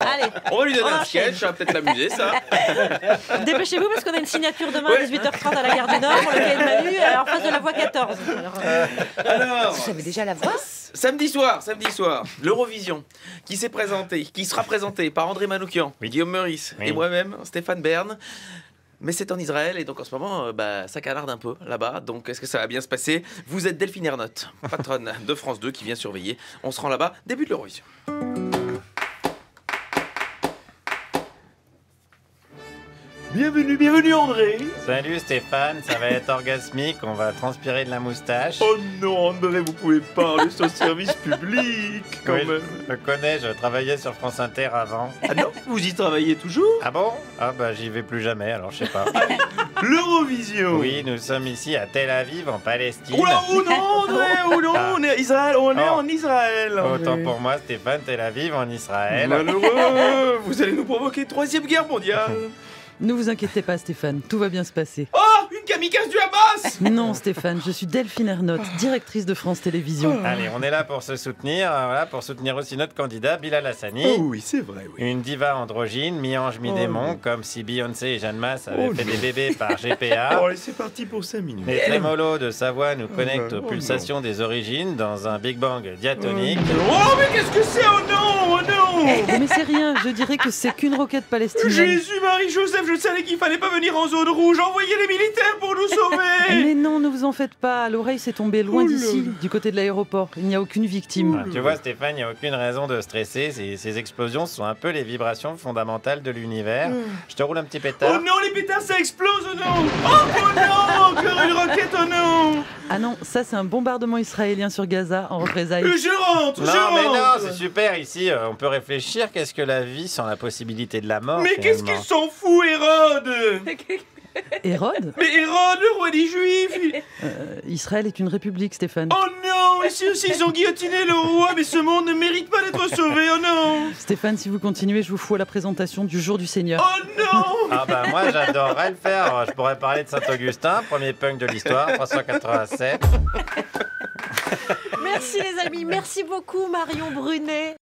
Allez, On va lui donner on un enchaîne. sketch, ça va peut-être l'amuser, ça. Dépêchez-vous parce qu'on a une signature demain à 18h30 à la gare du Nord pour le Cahier de Manu, en face de la voie 14. Alors, J'avais déjà la voix. samedi soir, l'Eurovision, qui sera présenté par André Manoukian, Guillaume Meurice et moi-même, Stéphane Bern. Mais c'est en Israël et donc en ce moment, ça canarde un peu là-bas. Donc est-ce que ça va bien se passer? Vous êtes Delphine Ernotte, patronne de France 2 qui vient surveiller. On se rend là-bas, début de l'Eurovision. Bienvenue André. Salut Stéphane, ça va être orgasmique, on va transpirer de la moustache. Oh non André, vous pouvez parler sur le service public quand Oui, même. je connais, je travaillais sur France Inter avant. Ah non, vous y travaillez toujours? Ah bon? Ah bah j'y vais plus jamais, alors je sais pas. L'Eurovision. Oui, nous sommes ici à Tel Aviv, en Palestine. Oula, oh non André, oh non, Ah. on est à Israël, on est Oh. en Israël. Autant pour moi Stéphane, Tel Aviv en Israël. Malheureux, vous allez nous provoquer une troisième guerre mondiale. Ne vous inquiétez pas, Stéphane, tout va bien se passer. Oh, une kamikaze du Hamas. Non, Stéphane, je suis Delphine Ernotte, directrice de France Télévisions. Allez, on est là pour se soutenir, voilà, pour soutenir aussi notre candidat Bilal Hassani. Oh oui, c'est vrai, oui. Une diva androgyne, mi-ange, mi-démon, comme si Beyoncé et Jeanne Masse avaient fait des bébés par GPA. Oh, allez, c'est parti pour 5 minutes. Les trémolos de sa voix nous connectent aux pulsations des origines dans un Big Bang diatonique. Oh, mais qu'est-ce que c'est? Oh non, oh non. Mais c'est rien, je dirais que c'est qu'une roquette palestinienne. Jésus, Marie, Joseph, je savais qu'il fallait pas venir en zone rouge. Envoyez les militaires pour nous sauver. Mais non, ne vous en faites pas, l'oreille s'est tombée loin Oh là d'ici, là. du côté de l'aéroport. Il n'y a aucune victime. Ah, tu vois Stéphane, il n'y a aucune raison de stresser, ces explosions sont un peu les vibrations fondamentales de l'univers. Je te roule un petit Oh pétard. non, les pétards, ça explose, oh non. Oh non, encore une roquette, oh non. Ah non, ça c'est un bombardement israélien sur Gaza en représailles. Je rentre, je Non mais non, rentre. c'est super ici, on peut réfléchir, qu'est-ce que la vie sans la possibilité de la mort Mais qu'est-ce finalement. qu'il s'en fout, Hérode? Hérode Mais Hérode, le roi des Juifs. Israël est une république, Stéphane. Oh non, ici aussi ils ont guillotiné le roi, mais ce monde ne mérite pas d'être sauvé, oh non. Stéphane, si vous continuez, je vous fous à la présentation du jour du Seigneur. Oh non. Ah bah moi j'adorerais le faire, je pourrais parler de Saint-Augustin, premier punk de l'histoire, 387. Merci les amis, merci beaucoup Marion Brunet.